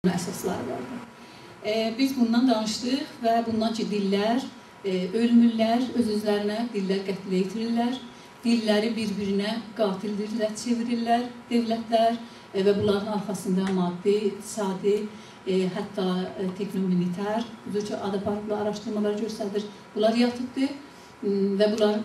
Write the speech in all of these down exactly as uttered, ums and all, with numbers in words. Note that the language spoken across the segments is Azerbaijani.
əsasları vardı. E, biz bundan danışdıq və bundan ki, dillər e, ölmürlər, öz-özlərinə dillər qətlə yetirirlər, dilləri bir-birinə qatildirlər, çevirirlər dövlətlər e, və bunların arxasında maddi, iqtisadi, e, hətta e, teknomilitər, adapartlı araşdırmalar göstərir. Bunlar yatıbdır və bunlar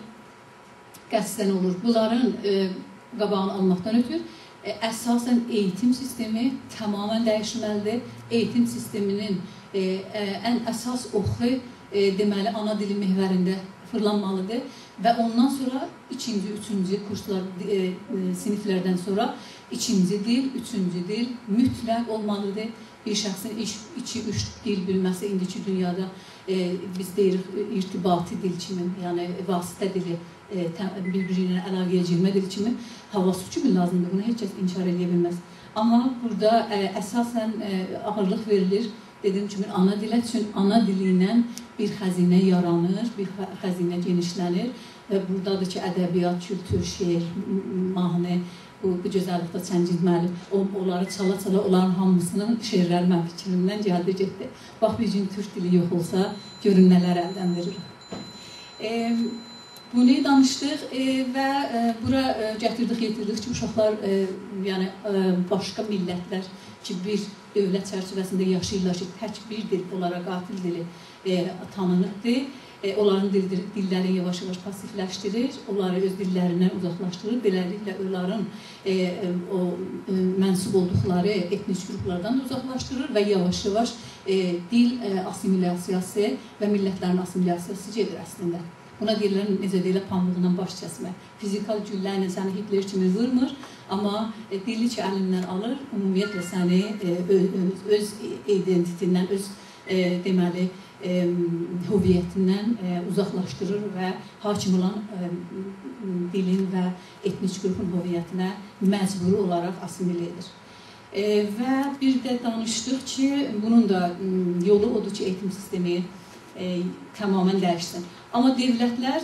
qəsdən olur. Bunların e, qabağını almaqdan ötür. Əsasən eğitim sistemi tamamən dəyişməlidir. Eğitim sisteminin e, e, ən əsas oxu e, deməli ana dili məhvərində fırlanmalıdır və ondan sonra ikinci, üçüncü kurslar, e, e, siniflərdən sonra ikinci dil, üçüncü dil mütləq olmalıdır. Bir şəxsin iki üç dil bilməsi indiki dünyada e, biz deyirik irtibati dil kimi, yəni vasitə dili, e, bir-birinə əlaqəyə girmə dili kimi havası kimi lazımdır. Bunu heç kəs inkar edə bilməz. Amma burada e, əsasən e, ağırlıq verilir. Dediyim kimi ana dilə, çünki ana dili ilə bir xəzinə yaranır, bir xəzinə genişlənir və buradadır ki, ədəbiyyat, kültür, şeir, mahnı, bu, bu gözəllikdə Çəngid müəllim, onları çala-çala, onların hamısının şeirləri mən fikrimdən gəldi, getdi. Bax, bir gün türk dili yox olsa, görün nələr əldən verilir. E, bunu danışdıq e, və e, bura e, gətirdik, yetirdik ki, uşaqlar, e, yəni e, başqa millətlər ki, bir dövlət çərçivəsində yaşayırlar ki, tək bir dil olaraq qatil dili e, tanınıbdır. E, onların dil, dilləri yavaş-yavaş pasifləşdirir, onları öz dillərindən uzaqlaşdırır, beləliklə onların e, o e, mənsub olduqları etnik qruplardan da uzaqlaşdırır və yavaş-yavaş e, dil e, assimilyasiyası və millətlərin assimilyasiyası gedir əslində. Buna deyirlər, necə deyirlər, pambığından baş kəsmə. Fizikal güllə ilə səni Hitler kimi vurmur, amma e, dili ki, əlindən alır, ümumiyyətlə səni e, öz, öz identitindən, öz e, deməli, E, hüviyyətindən e, uzaqlaşdırır və hakim olan e, dilin və etnik qrupun hüviyyətinə məcburi olaraq asimilə edir. E, və bir də danışdıq ki, bunun da yolu odur ki, eğitim sistemi e, tamamən dəyişsin. Amma dövlətlər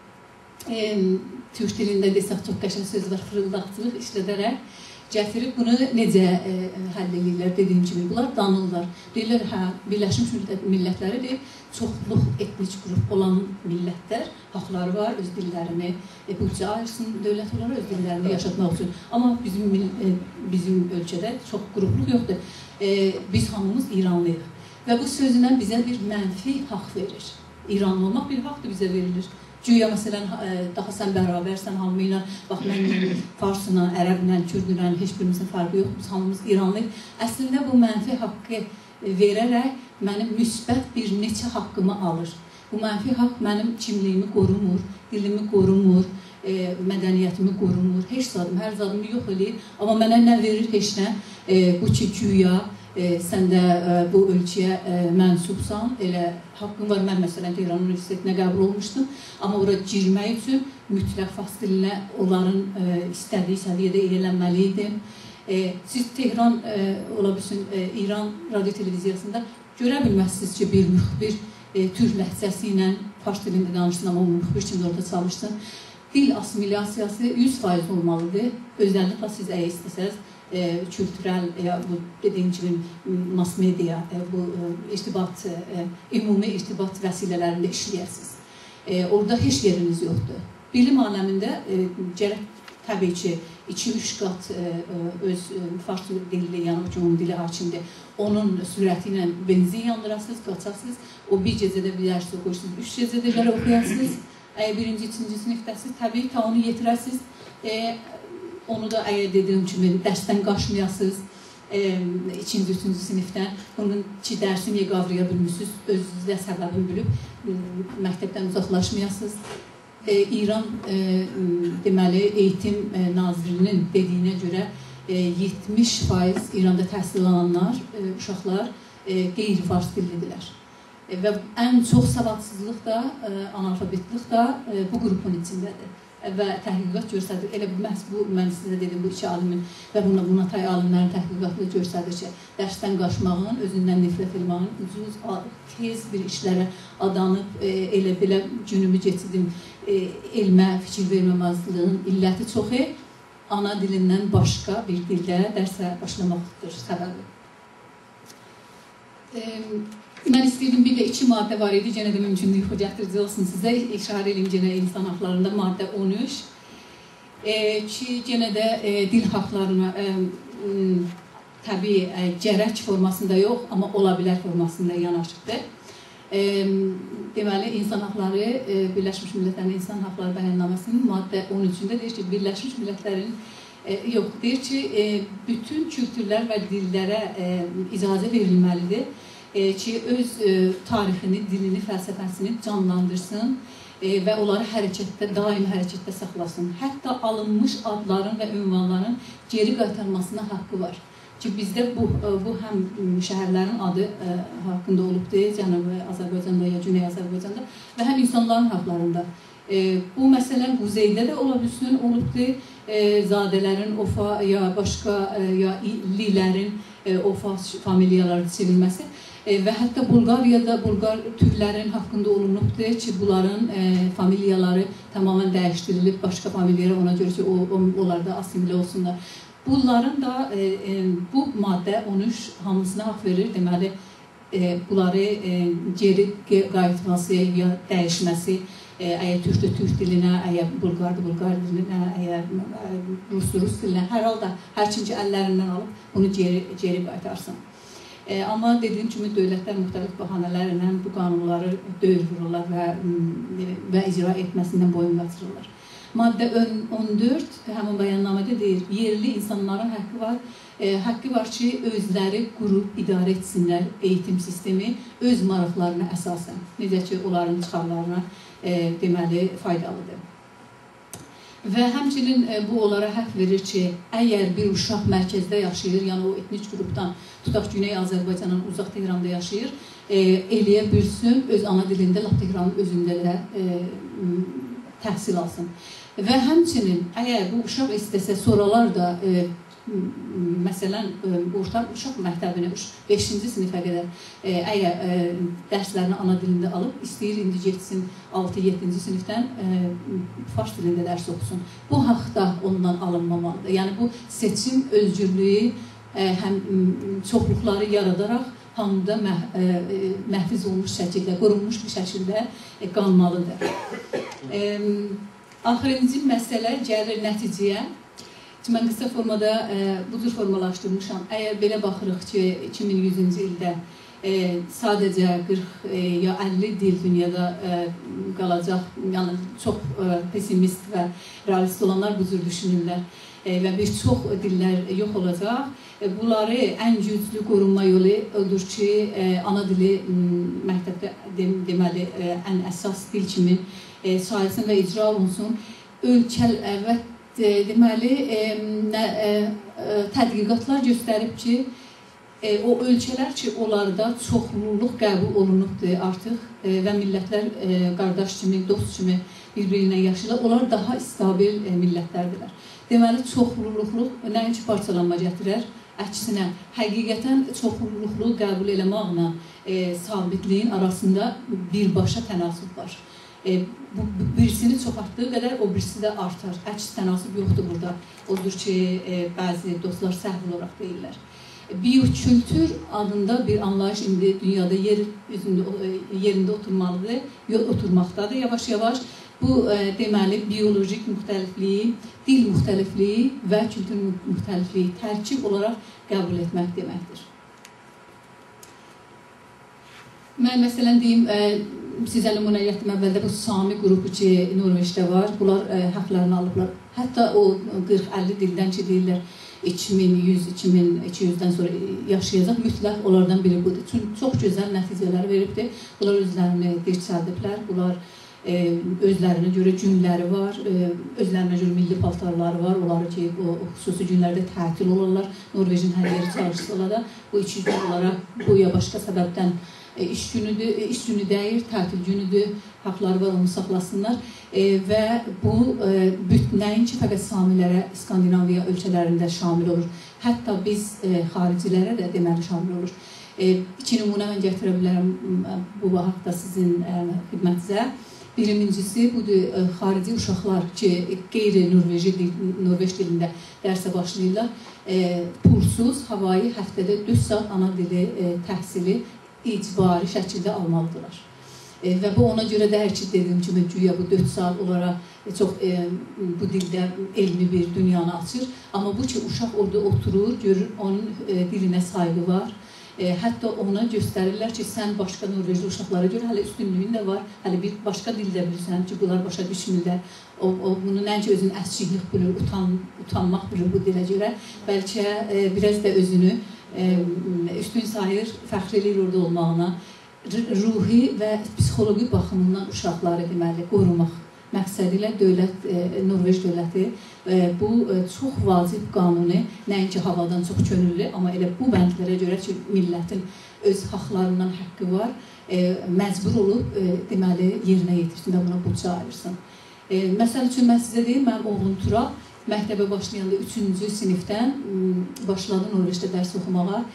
e, türk dilində desək çox qəşəng söz var, fırıldaqçılıq işlədərək gətirib bunu necə e, həll edirlər, dediyim kimi, bunlar danırlar. Deyirlər, hə, Birləşmiş Millətləridir, çoxluq etnik qrup olan millətlər, haqları var, öz dillərini e, büdcə ayırsın, dövlət olaraq öz dillərini yaşatmaq üçün. Amma bizim, e, bizim ölkədə çox qrupluq yoxdur. E, biz hamımız İranlıyıq. Və bu sözlə bizə bir mənfi haqq verir. İranlı olmaq bir haqdır bizə verilir. Güya, məsələn, daha sən bərabərsən hamı ilə, bax, mən farsla, ərəblə, kürdlə, heç birimizin fərqi yox, biz hamımız İranlıyıq. Əslində, bu mənfi haqqı verərək mənim müsbət bir neçə haqqımı alır. Bu mənfi haqq mənim kimliyimi qorumur, dilimi qorumur, e, mədəniyyətimi qorumur, heç zadım, hər zadımı yox eləyir. Amma mənə nə verir, heç nə, e, bu ki, güya, E, sən də e, bu ölkəyə e, mənsubsan, elə haqqın var. Mən məsələn Tehran Universitetinə qəbul olmuşdum, amma oraya girmək üçün mütləq fars dilinə onların e, istədiyi səviyyədə öyrənməli idim. E, siz Tehran, e, ola bilsin, e, İran radio televiziyasında görə bilməzsiniz ki, bir müxbir e, türk ləhcəsi ilə fars dilində danışsın, amma o müxbir kimi orada çalışsın. Dil assimilyasiyası yüz faiz olmalıdır. Özəlliklə siz əgər istəsəz, E, kültürel, e, bu dediyim kimi mass media, e, bu e, irtibat, e, ümumi irtibat vəsilələrində işləyərsiniz. E, orada heç yeriniz yoxdur. Bilim aləmində e, gərək təbii ki, iki üç qat e, öz e, fars dilli, yəni ki, onun dili hakimdir. Onun sürəti ilə benzin yandırasınız, qaçasınız. O bir gecədə bir dərs oxuyursunuz, üç gecədə bir oxuyasınız. Əgər birinci, ikinci sinifdəsiniz, təbii ki, onu yetirəsiniz. E, Onu da əgər dediyim kimi dərsdən qaçmayasınız, e, ikinci, üçüncü sinifdən. Bunun ki, dərsi niyə qavraya bilmişsiniz, özünüzdə səbəbini bilib məktəbdən uzaqlaşmayasınız. E, İran e, deməli, eğitim e, nazirinin dediyinə görə e, yetmiş faiz İranda təhsil alanlar, e, uşaqlar e, qeyri-fars dillidirlər. E, və ən çox savadsızlıq da, e, analfabetlik da e, bu qrupun içindədir. Və təhqiqat göstərir. Elə məhz bu, mən sizə dedim, bu iki alimin və buna, buna tay alimlərin təhqiqatını göstərir ki, dərsdən qaçmağın, özündən nifrət etmağın, ucuz, tez bir işlərə adanıb, e, elə belə günümü geçirdim, e, elmə fikir verməməzliyinin illəti çoxu, ana dilindən başqa bir dildə dərsə başlamaqdır səbəbi. Mən istəyirdim, bir də iki maddə var idi, yenə də mümkün yuxu gətirici olsun sizə. İşarə edeyim yenə insan haqlarında maddə on üç ki, yenə də dil haqlarına təbii gərək formasında yox, amma ola bilər formasında yanaşıqdır. Deməli, insan haqları, Birləşmiş Millətlərin İnsan Haqları Bəyannaməsinin maddə on üçündə deyir ki, Birləşmiş Millətlərin yox, deyir ki, bütün kültürlər və dillərə icazə verilməlidir ki, öz tarixini, dilini, fəlsəfəsini canlandırsın və onları hərəkətdə, daimi hərəkətdə saxlasın. Hətta alınmış adların və ünvanların geri qaytarmasına haqqı var. Ki, bizdə bu, bu həm şəhərlərin adı haqqında olubdur, Cənubi Azərbaycanda ya Güney Azərbaycanda və həm insanların haqlarında. Bu məsələ quzeydə də ola bilsin, olubdur, zadələrin, ofa ya başqa ya lilərin ofa familiyaları çevrilməsi. Və hətta Bulqariyada Bulqar türklərin haqqında olunubdur ki, bunların familiyaları tamamən dəyişdirilib, başqa familiyalara ona görə ki, onlar da asimilə olsunlar. Bunların da bu maddə on üç hamısına haqq verir, deməli, bunları geri qayıtması ya dəyişməsi, əgər türkdə türk dilinə, əgər Bulqarda Bulqar dilinə, əgər rusda rus dilinə, hər halda hər kimki əllərindən alıb bunu geri qaytarsın. Amma dediyim kimi, dövlətlər müxtəlif bəhanələrlə bu qanunları döyür vururlar və icra etməsindən boyun qaçırırlar. Maddə on dörd həmin bəyannamədə deyir, yerli insanların haqqı var, haqqı var ki, özləri qurub idarə etsinlər eğitim sistemi öz maraqlarına əsasən. Necə ki, onların çıxarlarına deməli faydalıdır. Və həmçinin bu onlara haqq verir ki, əgər bir uşaq mərkəzdə yaşayır, yəni o etnik qrupdan, tutaq Güney Azərbaycanın uzaq Tehranda yaşayır, eləyə bilsin, öz ana dilində, lap Tehranın özündə də təhsil alsın. Və həmçinin, əgər bu uşaq istəsə, soralar da, məsələn, orta uşaq məktəbini beşinci sinifə qədər əgər dərslərini ana dilində alıb, istəyir indi getsin altı yeddinci sinifdən fars dilində dərs oxusun. Bu haqda ondan alınmamalıdır. Yəni, bu seçim özgürlüyü həm çoxluqları yaradaraq hamıda məhfiz olmuş şəkildə, qorunmuş bir şəkildə qalmalıdır. Axırıncı məsələ gəlir nəticəyə. Mən qısa formada bu cür formalaşdırmışam. Əgər belə baxırıq ki, iki min yüzüncü ildə sadəcə qırx ya əlli dil dünyada qalacaq, yəni çox pesimist və realist olanlar bu cür düşünürlər və bir çox dillər yox olacaq. Bunları ən güclü qorunma yolu odur ki, ana dili məktəbdə deməli ən əsas dil kimi sayılsın və icra olunsun. Ölkəl və deməli, tədqiqatlar göstərib ki, o ölkələr ki, onlarda çoxluluq qəbul olunubdur artıq və millətlər qardaş kimi, dost kimi bir-birinə yaşayırlar, onlar daha stabil millətlərdirlər. Deməli, çoxluluqluq nəinki parçalanma gətirər, əksinə, həqiqətən çoxluluqluq qəbul eləməklə sabitliyin arasında birbaşa tənasüb var. Birisini çox artdığı qədər o birisi də artar. Əks tənasüb yoxdur burada. Odur ki, bəzi dostlar səhv olaraq deyirlər. Biokültür adında bir anlayış indi dünyada yerində oturmalıdır, oturmaqdadır yavaş-yavaş. Bu, deməli, biolojik müxtəlifliyi, dil müxtəlifliyi və kültür müxtəlifliyi tərkib olaraq qəbul etmək deməkdir. Mən məsələn deyim, sizə nümunə etdim əvvəldə bu Sami qrupu ki, Norveçdə var, bunlar haqlarını alıblar. Hətta o qırx əlli dildən ki, deyirlər, iki min yüz iki min iki yüzdən sonra yaşayacaq, mütləq onlardan biri budur. Çünki çox gözəl nəticələr veribdir. Bunlar özlərini dirçəldiblər, bunlar özlərinə görə günləri var, özlərinə görə milli paltarları var, onları ki, o xüsusi günlərdə tətil olurlar, Norvejin hər yeri çalışsalar da, bu iki gün olaraq bu ya başqa səbəbdən iş günüdür, iş günü deyir, tətil günüdür, haqları var, onu saxlasınlar və bu nəinki fəqət Samilərə, Skandinaviya ölkələrində şamil olur, hətta biz xaricilərə də deməli şamil olur. İki nümunə mən gətirə bilərəm bu haqda sizin xidmətinizə. Birincisi, budur, xarici uşaqlar ki, qeyri-Norveç dilində dərsə başlayırlar, pulsuz, havayı həftədə dörd saat ana dili təhsili icbari şəkildə almalıdırlar. E, və bu ona görə də hər ki, dediyim kimi, güya bu dörd saat onlara e, çox e, bu dildə elmi bir dünyanı açır. Amma bu ki, uşaq orada oturur, görür, onun e, dilinə sayğı var. E, hətta ona göstərirlər ki, sən başqa Norveçli uşaqlara görə hələ üstünlüyün də var, hələ bir başqa dildə bilirsən ki, bunlar başa düşmürlər. O, o bunu nəinki özünü əskiklik bilir, utan, utanmaq bilir bu dilə görə. Bəlkə e, biraz da özünü e, üstün sayır, fəxr edir orada olmağına. Ruhi və psixoloji baxımından uşaqları deməli qorumaq məqsədi ilə dövlət, e, Norveç dövləti e, bu e, çox vacib qanuni, nəinki havadan çox könüllü, amma elə bu bəndlərə görə ki, millətin öz haqlarından haqqı var, e, məcbur olub e, deməli yerinə yetirsin və buna budca ayırsın. E, məsəl üçün mən sizə deyim, mənim oğlum Turab məktəbə başlayanda üçüncü sinifdən başladı Norveçdə dərs oxumağa.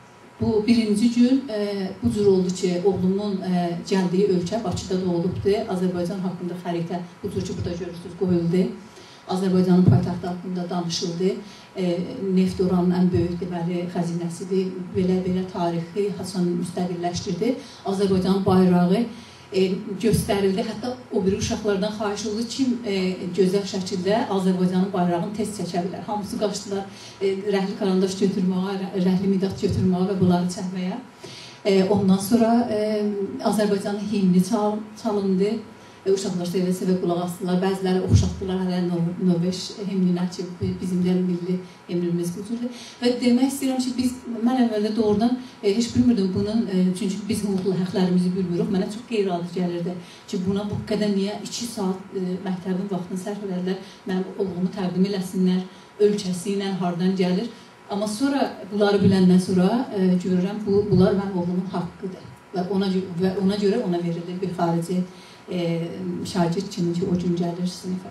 Bu birinci gün e, bu cür oldu ki, oğlumun e, gəldiyi ölkə Bakıda doğulubdu. Azərbaycan haqqında xəritə, bu cür ki, burada görürsünüz, qoyuldu. Azərbaycanın paytaxtı haqqında danışıldı. E, neft oranın ən böyük deməli xəzinəsidir. Belə-belə tarixi Hasan müstəqilləşdirdi. Azərbaycanın bayrağı e, göstərildi. Hətta o biri uşaqlardan xahiş oldu ki, e, gözəl şəkildə Azərbaycanın bayrağını tez çəkə bilər. Hamısı qaçdılar e, rəhli karandaş götürməyə, rəhli midat götürməyə və bunları çəkməyə. E, ondan sonra e, Azərbaycanın himni çal, çalındı. E, uşaqlar sevə-sevə qulaq asdılar. Bəziləri oxşatdılar hələ Norveç himninə ki, bizim də milli himnimiz bu cürdür. Və demək istəyirəm ki, biz, mən əvvəldə doğrudan e, heç bilmirdim bunun, e, çünki biz hüquqlu həqlərimizi bilmirik. Mənə çox qeyri-adi gəlirdi ki, buna bu qədər niyə iki saat e, məktəbin vaxtını sərf edərlər, mənim oğlumu təqdim eləsinlər, ölkəsi ilə hardan gəlir. Amma sonra, bunları biləndən sonra e, görürəm, bu, bunlar mənim oğlumun haqqıdır. Və ona, və ona görə ona verilir bir xarici E, şagird kimi ki, o gün gəlir sinifə.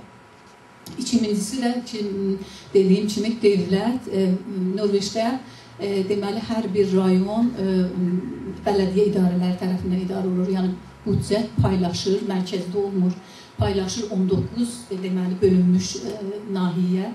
İkincisi də ki, dediyim kimi dövlət e, Norveçdə e, deməli hər bir rayon e, bələdiyyə idarələri tərəfindən idarə olur. Yəni büdcə paylaşır, mərkəzdə olmur. Paylaşır on doqquz e, deməli bölünmüş e, nahiyə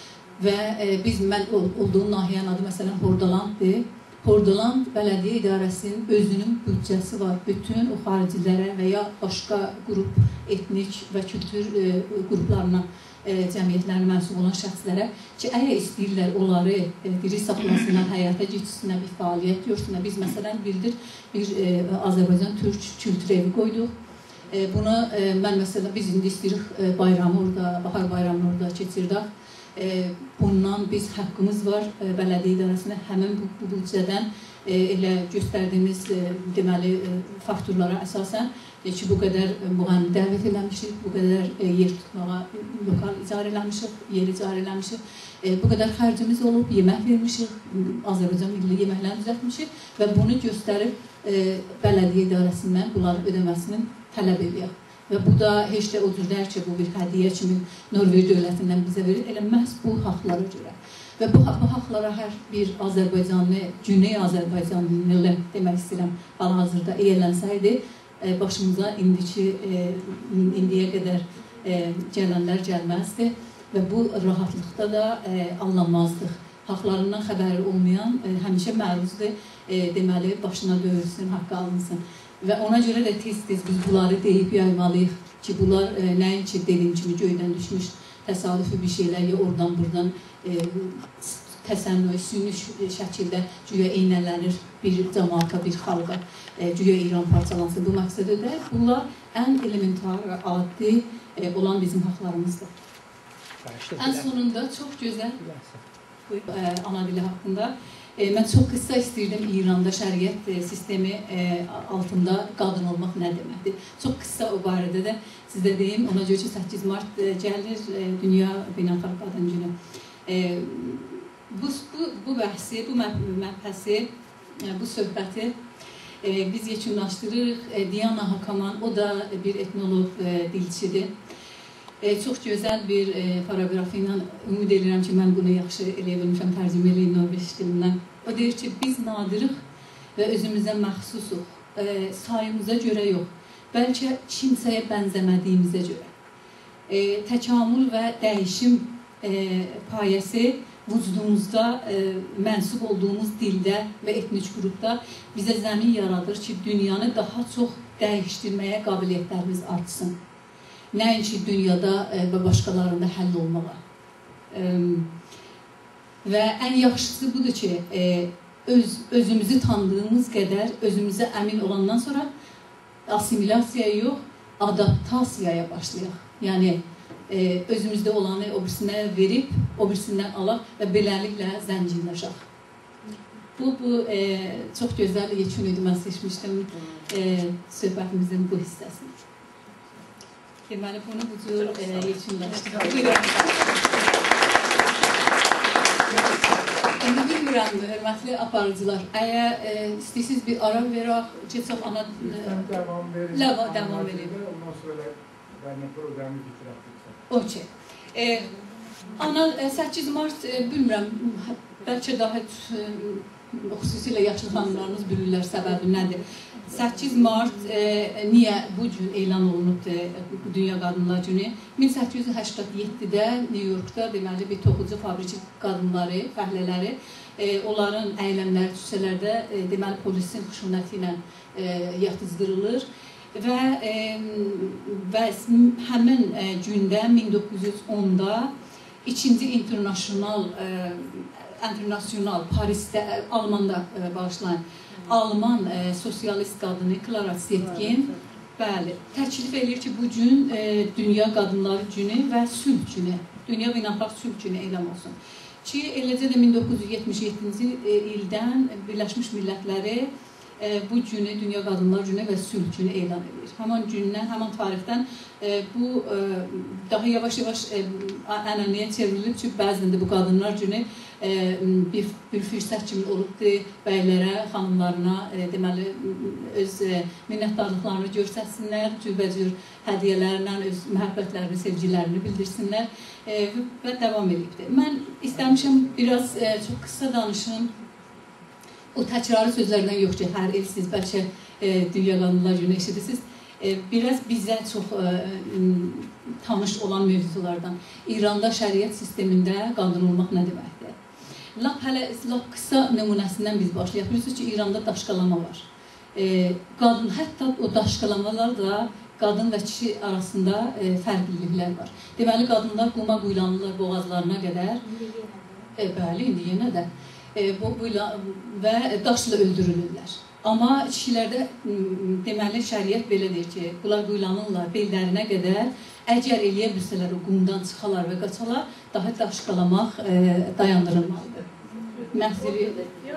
və e, biz mən olduğum nahiyənin adı məsələn Hordalanddır. Hordaland Bələdiyyə İdarəsinin özünün büdcəsi var. Bütün o xaricilərə və ya başqa qrup, etnik və kültür e, qruplarına, e, cəmiyyətlərinə mənsub olan şəxslərə ki, əgər istəyirlər onları e, diri saxlasınlar, həyata keçsinlər, bir fəaliyyət görsünlər. Biz məsələn bildir, bir e, Azərbaycan Türk kültür evi qoyduq. E, bunu e, mən məsələn, biz indi istəyirik e, bayramı orada, bahar bayramını orada keçirdik. E, bundan biz haqqımız var e, bələdiyyə idarəsinə həmin bu, bu büdcədən e, elə göstərdiyimiz e, deməli e, fakturlara əsasən e, ki, bu qədər e, müğənni dəvət eləmişik, bu qədər e, yer tutmağa lokal icarə eləmişik, yer icarə eləmişik, e, bu qədər xərcimiz olub, yemək vermişik, Azərbaycan milli yeməklərini düzəltmişik və bunu göstərib e, bələdiyyə idarəsindən bunların ödəməsinin tələb edirik. Və bu da heç də o cürdər ki, bu bir hədiyyə kimi Norveç dövlətindən bizə verir, elə məhz bu haqlara görə. Və bu, bu haqlara hər bir Azərbaycanlı, Güney Azərbaycanlı demək istəyirəm, hal-hazırda eylənsəydi, e, başımıza indiki, e, indiyə qədər e, gələnlər gəlməzdi və bu rahatlıqda da e, anlamazdık. Haqlarından xəbəri olmayan e, həmişə məruzdur, e, deməli, başına döyülsün, haqqı alınsın. Və ona görə də tez-tez biz bunları deyib yaymalıyıq ki, bunlar e, nəinki dediyim kimi göydən düşmüş təsadüfi bir şeylər ya oradan-buradan e, təsənnü, süni şəkildə güya eynələnir bir cəmaata, bir xalqa, e, güya İran parçalansın. Bu məqsədə də bunlar ən elementar, adi e, olan bizim haqlarımızdır. Ən sonunda çox gözəl e, ana dili haqqında E, mən çox qısa istəyirdim İranda şəriət e, sistemi e, altında qadın olmaq nə deməkdir. Çox qısa o barədə də sizə deyim, ona görə ki, səkkiz mart e, gəlir e, Dünya Beynəlxalq Qadın Günü. E, bu, bu, bu bəhsi, bu məbhəsi, e, bu söhbəti e, biz yekunlaşdırırıq. E, Diana Hakaman, o da bir etnoloq, e, dilçidir. E, çox gözəl bir e, paragrafı ilə ümid edirəm ki, mən bunu yaxşı eləyə bilmişəm, tərcümə eləyim Norveç dilindən. O deyir ki, biz nadirıq və özümüzə məxsusuq, e, sayımıza görə yox, bəlkə kimsəyə bənzəmədiyimizə görə. E, təkamül və dəyişim e, payəsi vücudumuzda e, mənsub olduğumuz dildə və etnik qrupda bizə zəmin yaradır ki, dünyanı daha çox dəyişdirməyə qabiliyyətlərimiz artsın. Nəinki dünyada e, və başqalarında həll olmağa. E, və ən yaxşısı budur ki, e, öz, özümüzü tanıdığımız qədər özümüzə əmin olandan sonra assimilyasiyaya yox, adaptasiyaya başlayaq. Yəni, e, özümüzdə olanı o birisinə verib, o birisindən alaq və beləliklə zənginləşək. Bu, bu e, çox gözəl yekun idi, mən seçmişdim e, söhbətimizin bu hissəsini. Deməli, bunu bu cür e, yekunlaşdıraq. Buyurun. İndi bilmirəm, hörmətli aparıcılar, əgər e, istəyirsiniz bir ara verək, keçək ana... Devam verin. Devam verin. Ondan sonra ben programı bitirək. Okey. E, ana səkkiz mart, e, bilmirəm, bəlkə daha e, xüsusilə yaşlı xanımlarımız bilirlər səbəbi nədir. səkkiz mart e, niyə bu gün elan olunubdur Dünya Qadınlar Günü? min səkkiz yüz səksən yeddidə New Yorkda deməli bir toxucu fabriki qadınları, fəhlələri, e, onların əyləmləri, küçələrdə e, deməli polisin xüsusiyyəti ilə e, yatızdırılır. Və, e, və həmin e, gündə min doqquz yüz onda ikinci international, e, international Parisdə, Almanda e, bağışlayın, Alman e, sosialist qadını Clara Zetkin bəli, təklif edir ki, bu gün e, Dünya Qadınları Günü və Sülh Günü, Dünya Beynəlxalq Sülh Günü elan olsun. Ki, eləcə də min doqquz yüz yetmiş yeddinci ildən Birləşmiş Millətləri E, bu günü Dünya Qadınlar Günü və Sülh Günü elan edir. Həman gündən, həman tarixdən e, bu e, daha yavaş-yavaş e, ənənəyə çevrilib ki, bəzən də bu Qadınlar Günü e, bir, bir fürsət kimi olubdur bəylərə, xanımlarına e, deməli öz e, minnətdarlıqlarını göstərsinlər, cürbəcür hədiyyələrlə öz məhəbbətlərini, sevgilərini bildirsinlər e, və davam edibdir. Mən istəmişəm biraz e, çox qısa danışım. O təkrarı sözlərdən yox ki, hər il siz bəlkə e, Dünya Qadınlar Günü eşidirsiniz. E, biraz bizə çox e, tanış olan mövzulardan. İranda şəriət sistemində qadın olmaq nə deməkdir? Lap hələ lap qısa nümunəsindən biz başlayaq. Bilirsiniz ki, İranda daşqalama var. E, qadın, hətta o daşqalamalar da qadın və kişi arasında e, fərqliliklər var. Deməli, qadınlar quma quyulanırlar boğazlarına qədər. E, bəli, indi yenə də. E, bu, bu, və daşla öldürülürlər. Amma kişilərdə deməli şəriət belə deyir ki, bunlar quyulanırlar bellərinə qədər, əgər eləyə bilsələr o qumdan çıxalar və qaçalar, daha daşqalamaq e, dayandırılmalıdır. Məhziri...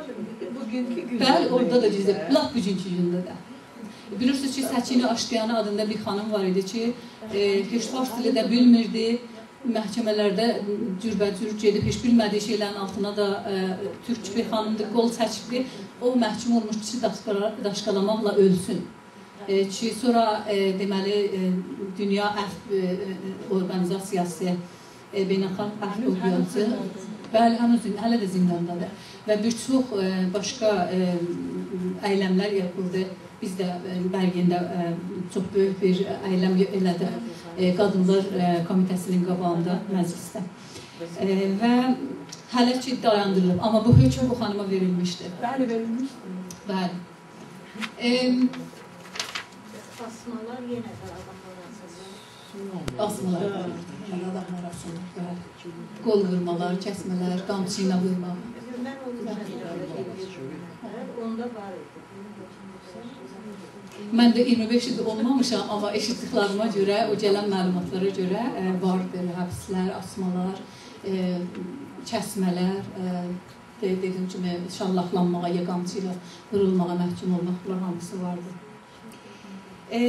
Bəli, orada da cüzdə, laf bugünkü gündə də. Bilirsiniz ki, Səkinə Aşqiyana adında bir xanım var idi ki, e, heç fars dili də bilmirdi, məhkəmələrdə cürbəcür gedib, heç bilmədiyi şeylərin altına da e, türk bir xanımdır, qol çəkibdir. O məhkum olmuş ki, daşqalamaqla ölsün. E, ki, sonra e, deməli, e, Dünya Əhv e, Organizasiyası, e, Beynəlxalq Əhv Orqanizasiyası, bəli, hələ də zindandadır. Və bir çox e, başqa e, əyləmlər yapıldı. Biz də Bərgində e, çox böyük bir əyləm elədik. E, Qadınlar e, Komitəsinin qabağında məclisdə. E, və hələ ki dayandırılıb. Amma bu hökm bu xanıma verilmişdir. Bəli, verilmişdir. Bəli. E, Asmalar yenə də adamlar arasında. Asmalar adamlar arasında. Qol vurmalar, kəsmələr, qamçı ilə vurmaq. Mən onda var idi. Mən də iyirmi beş il olmamışam, amma eşitdiklərimə görə, o gələn məlumatlara görə e, var belə həbslər, asmalar, e, kəsmələr, e, dediyim kimi şallaqlanmağa, yaqamçı ilə vurulmağa məhkum olmaq, bunlar hamısı vardır. E,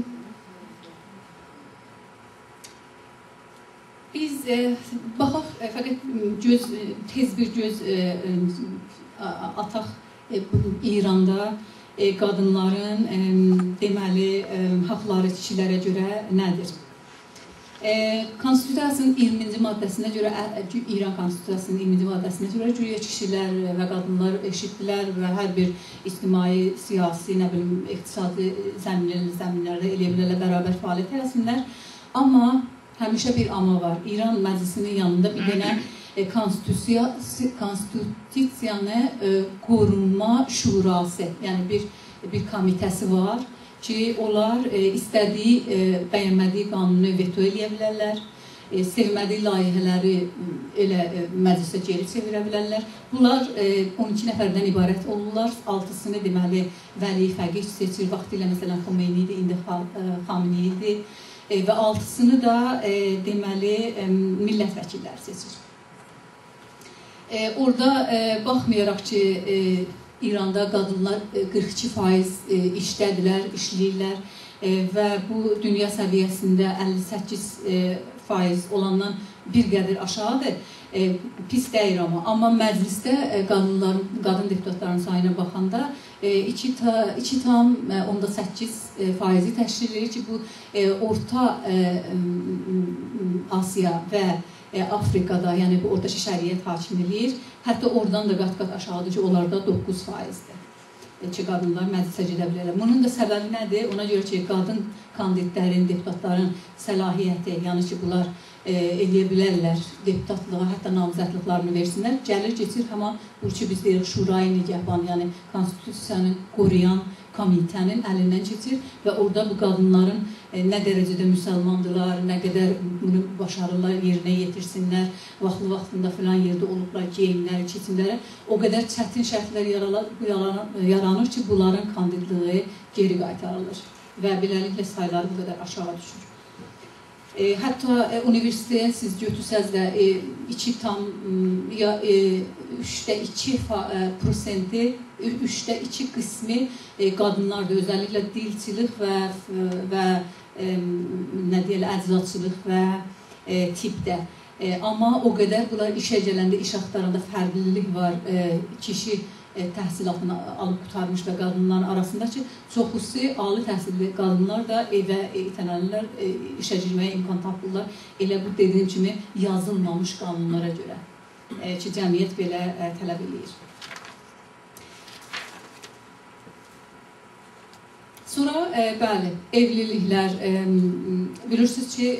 biz e, baxaq, e, fəqət göz, tez bir göz e, e, ataq e, İranda E, qadınların e, deməli e, haqları kişilərə görə nədir? E, Konstitusiyasının iyirminci maddəsinə görə, İran Konstitusiyasının iyirminci maddəsinə görə güya kişilər və qadınlar eşitdilər və hər bir ictimai, siyasi, nə bilim, iqtisadi zəminlərdə eləyə bilərlər, bərabər fəaliyyət eləsinlər. Amma həmişə bir amma var. İran məclisinin yanında bir dənə e, konstitusiya, konstitusiyanı e, qorunma şurası, yəni bir bir komitəsi var ki, onlar e, istədiyi, e, bəyənmədiyi qanunu veto eləyə bilərlər, e, sevmədiyi layihələri elə e, məclisə geri çevirə bilərlər. Bunlar e, on iki nəfərdən ibarət olurlar. Altısını deməli Vəli Fəqih seçir, vaxtilə məsələn Xomeyni idi, indi Xamini idi e, və altısını da e, deməli e, millət vəkilləri seçir. E, orada e, baxmayaraq ki, e, İranda qadınlar qırx iki faiz işdədirlər, işləyirlər və bu dünya səviyyəsində əlli səkkiz faiz olandan bir qədər aşağıdır. Pis deyir amma. Amma məclisdə qadınların, qadın deputatların sayına baxanda iki tam onda səkkiz faizi təşkil edir ki, bu Orta Asiya və Afrikada, yəni bu oradakı şəriət hakim eləyir. Hətta oradan da qat-qat aşağıdır ki, onlarda doqquz faizdir ki, qadınlar məclisə gedə bilərlər. Bunun da səbəbi nədir? Ona görə ki, qadın kandidatların, deputatların səlahiyyəti, yəni ki, bunlar e, eləyə bilərlər deputatlığa, hətta namizədliklarını versinlər. Gəlir, keçir, amma bu ki, biz deyirik, Şurayı Nigahban, yəni konstitusiyanı qoruyan komitənin əlindən keçir və orada bu qadınların e, nə dərəcədə müsəlmandırlar, nə qədər bunu başarırlar, yerinə yetirsinlər, vaxtlı-vaxtında filan yerdə olublar, geyimlər, keçimlərə o qədər çətin şərtlər yaranır ki, bunların kandidlığı geri qaytarılır və beləliklə sayları bu qədər aşağı düşür. E, hətta e, universiteye siz götürsəz də e, iki tam ya e, üçdə iki prosenti, üçdə iki qismi e, qadınlardır. Özəlliklə dilçilik və, və e, nə deyələ, əczaçılıq və e, tipdə. E, amma o qədər bunlar işə gələndə, iş axtaranda fərqlilik var. E, kişi e, təhsilatını alıb qutarmış və qadınların arasında ki, çoxusu ali təhsilli qadınlar da evə itələnirlər, e, işə girməyə imkan tapırlar. Elə bu dediyim kimi yazılmamış qanunlara görə e, ki, cəmiyyət belə e, tələb edir. Sonra, e, bəli, evliliklər, e, bilirsiniz ki,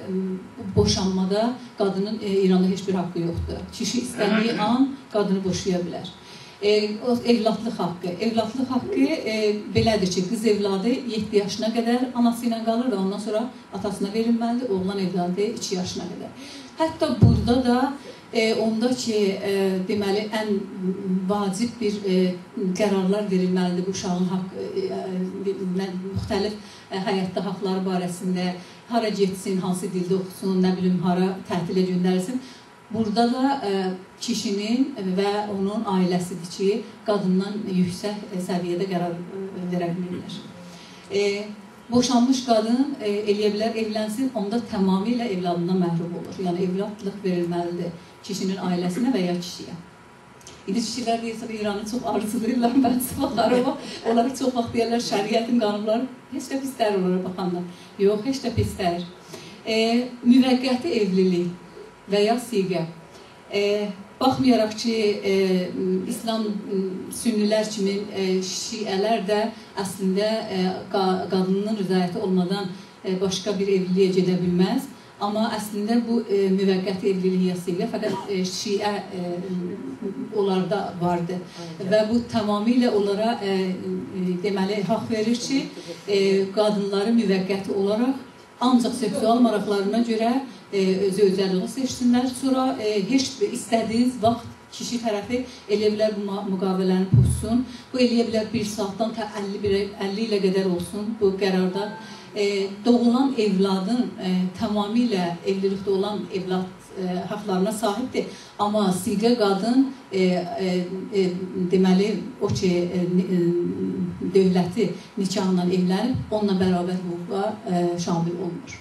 e, boşanmada qadının e, İranda heç bir haqqı yoxdur. Kişi istədiyi an qadını boşaya bilər. E, evladlıq haqqı. Evladlıq haqqı e, belədir ki, qız evladı yeddi yaşına qədər anası ilə qalır və ondan sonra atasına verilməlidir, oğlan evladı iki yaşına qədər. Hətta burada da e, onda ki, e, deməli, ən vacib bir e, qərarlar verilməlidir bu uşağın haqq, e, e, müxtəlif e, həyatda haqları barəsində, hara getsin, hansı dildə oxusun, nə bilim, hara təhtilə göndərilsin. Burada da e, kişinin və onun ailəsidir ki, qadından yüksək e, səviyyədə qərar e, verə bilirlər. E, boşanmış qadın e, eləyə bilər, evlənsin, onda tamamilə evladından məhrum olur. Yəni, evladlıq verilməlidir kişinin ailəsinə və ya kişiyə. İndi kişilər deyirsə, İranı çox arzulayırlar, mən sıfatları var. Onları çox vaxt deyərlər, şəriətin qanunları heç də pislər onlara baxanlar. Yox, heç də pislər. E, müvəqqəti evlilik və ya siğə. E, baxmayaraq ki, e, İslam sünnilər kimi e, şiələr də əslində e, qadının rızayəti olmadan e, başqa bir evliliyə gedə bilməz. Amma əslində bu e, müvəqqəti evlilik ya siğə fəqət e, şiə e, onlarda vardır. Və bu tamamilə onlara e, e, deməli haqq verir ki, e, qadınları müvəqqəti olaraq ancaq seksual maraqlarına görə e, zövcəliyi seçsinlər. Sonra e, heç istədiyiniz vaxt kişi tərəfi elə bilər bu müqaviləni pozsun. Bu eləyə bilər bir saatdan ta əlli ilə qədər olsun bu qərarda. E, doğulan evladın e, tamamilə evlilikdə olan evlad e, haqlarına sahibdir. Amma siğə qadın e, e, e, deməli o ki e, e, dövləti nikahla evlənib onunla bərabər hüquqa e, şamil olunur.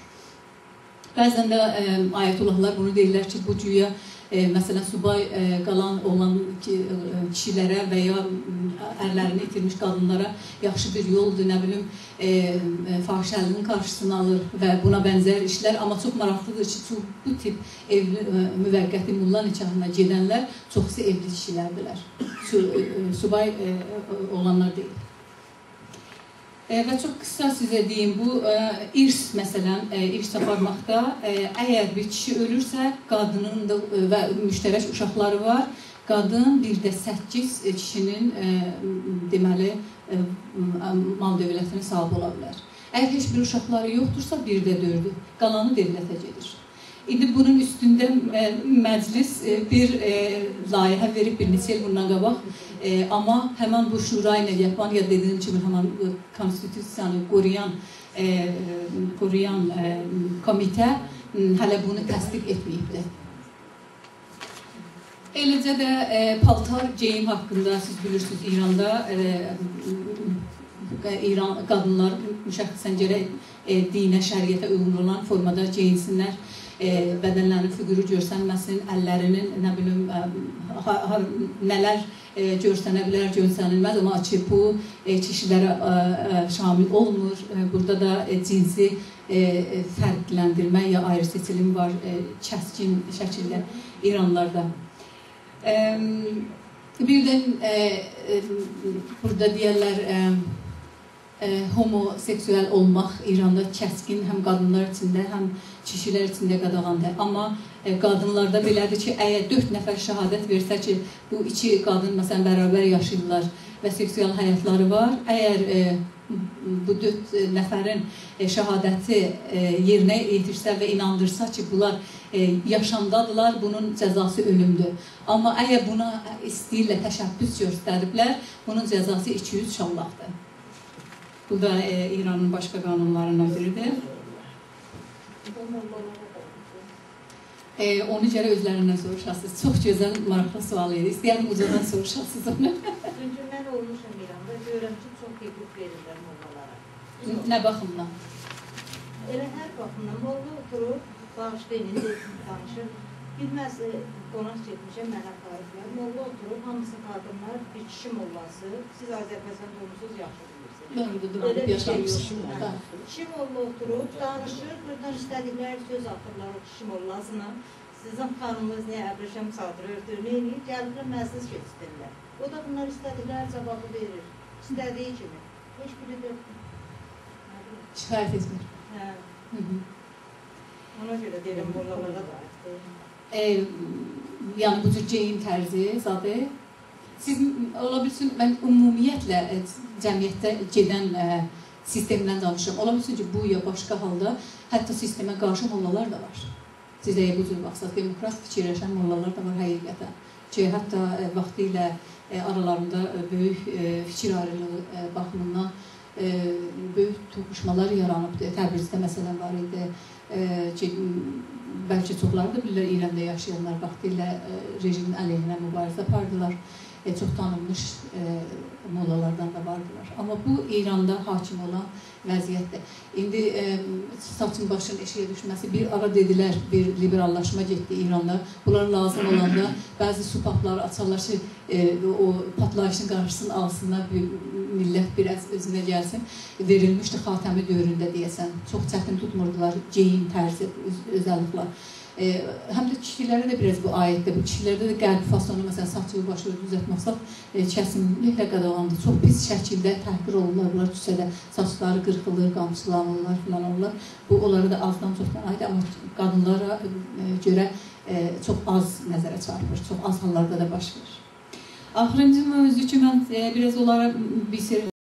Bəzən də e, ayətullahlar bunu deyirlər ki, bu cüyə e, məsələn subay e, qalan olan ki, e, kişilərə və ya ərlərini itirmiş qadınlara yaxşı bir yoldur, nə bilim e, e, fahişəliyin qarşısını alır və buna bənzər işlər. Amma çox maraqlıdır ki, çox, bu tip evli, e, müvəqqəti mulla nikahına gedənlər çoxsu evli kişilərdirlər. Su, e, subay e, olanlar deyil. E, və çox qısa sizə deyim, bu e, irs məsələn, e, irs aparmaqda e, əgər bir kişi ölürsə, qadının da e, və müştərək uşaqları var, qadın birdə səkkiz kişinin e, deməli e, mal dövlətinə sahib ola bilər. Əgər heç bir uşaqları yoxdursa, birdə dördü, qalanı dövlətə gedir. İndi bunun üstündə e, məclis e, bir e, layihə verib bir neçə il bundan qabaq, e, amma həmən bu şura ilə yapan, ya dediyim kimi həmən konstitusiyanı qoruyan, e, qoruyan e, komitə hələ bunu təsdiq etməyibdir. Eləcə də e, paltar geyim haqqında siz bilirsiniz, İranda e, İran qadınlar müşəxxəsən gərək e, dinə, şəriətə uyğun olan formada geyinsinlər. E, bədənlərinin figürü görsənməsin, əllərinin nə bilim ə, ha, ha, nələr e, görsənə bilər, görsənilməz, amma açıq bu e, kişilərə ə, ə, şamil olmur. E, burada da e, cinsi e, fərqləndirmə ya ayrı seçilim var e, kəskin şəkildə İranlarda. E, birdən e, e, burada deyərlər e, e, homoseksüel olmaq İranda kəskin həm qadınlar içində, həm kişilər içində qadağandır. Amma e, qadınlarda belədir ki, əgər dörd nəfər şəhadət versə ki, bu iki qadın məsələn bərabər yaşayırlar və seksual həyatları var, əgər e, bu dörd nəfərin e, şəhadəti e, yerinə yetirsə və inandırsa ki, bunlar e, yaşamdadılar, bunun cəzası ölümdür. Amma əgər buna istəyirlə təşəbbüs göstəriblər, bunun cəzası iki yüz şallaqdır. Bu da e, İranın başqa qanunlarından biridir. E, onu görə özlərindən soruşasınız. Çox gözəl, maraqlı sual idi. İstəyərəm ucadan soruşasınız onu. Çünki mən olmuşam İranda, görürəm ki, çox teklif verirlər mollalara. Nə baxımdan? Elə hər baxımdan molla oturur, bağışlayın, indi danışır. Bilməz, qonaq getmişəm, mənə aparıblar. Molla oturur, hamısı qadınlar, bir kişi mollası. Siz Azərbaycanda olmuşsunuz, yaxşı bilirsiniz. Mən də durub yaşamışım. Kişi molla oturub, danışır, buradan istədikləri söz atırlar o kişi mollasına. Sizin xanımınız nə əbrişəm çadır ördür, nə eləyir, gəlirlər məclis keçirirlər. O da bunlar istədikləri cavabı verir, istədiyi kimi. Heç biri də şikayət etmir. Hə. Ona görə deyirəm, mollalara da aiddir. E, yəni bu cür geyim tərzi zadə. Siz ola bilsin, mən ümumiyyətlə e, cəmiyyətdə gedən e, sistemdən danışıram. Ola bilsin ki, bu ya başqa halda hətta sistemə qarşı mollalar da var. Siz əgər bu cür baxsaq, demokrat fikirləşən mollalar da var həqiqətən. Ki, hətta e, vaxtı ilə e, aralarında e, böyük e, fikir ayrılığı e, baxımından e, böyük toqquşmalar yaranıbdır. Təbrizdə məsələn var idi. E, ki, bəlkə çoxları da bilirlər, İranda yaşayanlar vaxtı ilə e, rejimin əleyhinə mübarizə apardılar. E, çox tanınmış e, mollalardan da vardılar. Amma bu İranda hakim olan vəziyyətdir. İndi e, saçın başın eşiyə düşməsi, bir ara dedilər, bir liberallaşma getdi İranda. Bunlar lazım olanda bəzi su patları açarlar ki, e, o patlayışın qarşısını alsınlar, bir, millət biraz özünə gəlsin. Verilmişdi Xatəmi dövründə deyəsən. Çox çətin tutmurdular geyim tərzi, öz, özəlliklər. E, həm də kişilərə də biraz bu aiddir. Bu kişilərdə də qəlbi fasonu, məsələn, saçı başı düzəltməsək, e, kəsinliklə qadağandır. Çox pis şəkildə təhqir olurlar, bunlar küçədə saçları qırxılır, qamçılanırlar filan olurlar. Bu, onlara da azdan çoxdan aiddir, amma qadınlara e, görə e, çox az nəzərə çarpır, çox az hallarda da baş verir. Axırıncı mövzu ki, mən e, biraz onlara bir